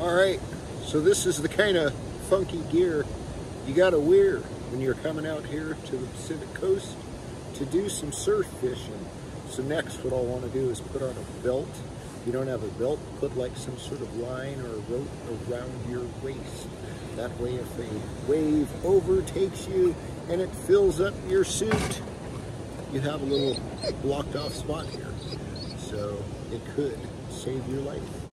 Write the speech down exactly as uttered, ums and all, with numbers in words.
All right, so this is the kind of funky gear you gotta wear when you're coming out here to the Pacific Coast to do some surf fishing. So next, what I'll want to do is put on a belt. If you don't have a belt, put like some sort of line or rope around your waist. That way, if a wave overtakes you and it fills up your suit, you have a little blocked off spot here. So it could save your life.